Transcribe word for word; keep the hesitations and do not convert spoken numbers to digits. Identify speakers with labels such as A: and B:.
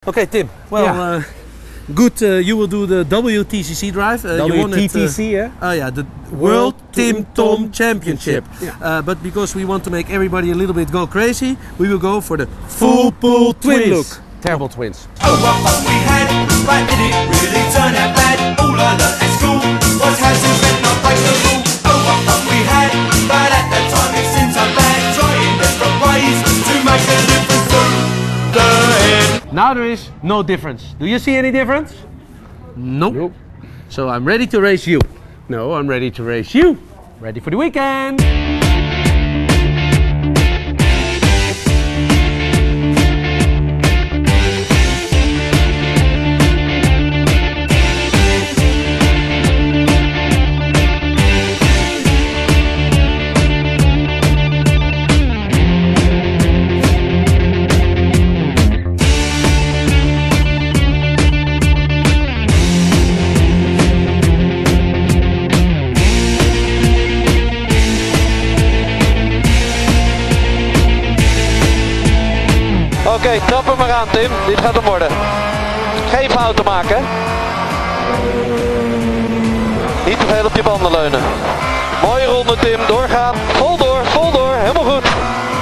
A: Okay, Tim. Well, yeah. uh, good. Uh, you will do the W T C C drive. Uh,
B: W T C C,
A: you
B: yeah.
A: Oh yeah, the World Tim Tom Championship. Yeah. Uh, but because we want to make everybody a little bit go crazy, we will go for the full pool twin look.
B: Terrible twins.
C: Oh, what fun we had! But did it really turn out bad? All I learned at school was how to set not break the rule. Oh, what fun we had! But at that time it seemed so bad. Trying different ways to make a difference through the head.
A: Now there is no difference. Do you see any difference? Nope. nope. So I'm ready to race you. No, I'm ready to race you. Ready for the weekend.
D: Oké, okay, trap hem maar aan Tim, dit gaat hem worden. Geen fouten maken. Niet te veel op je banden leunen. Mooie ronde Tim, doorgaan. Vol door, vol door, helemaal goed.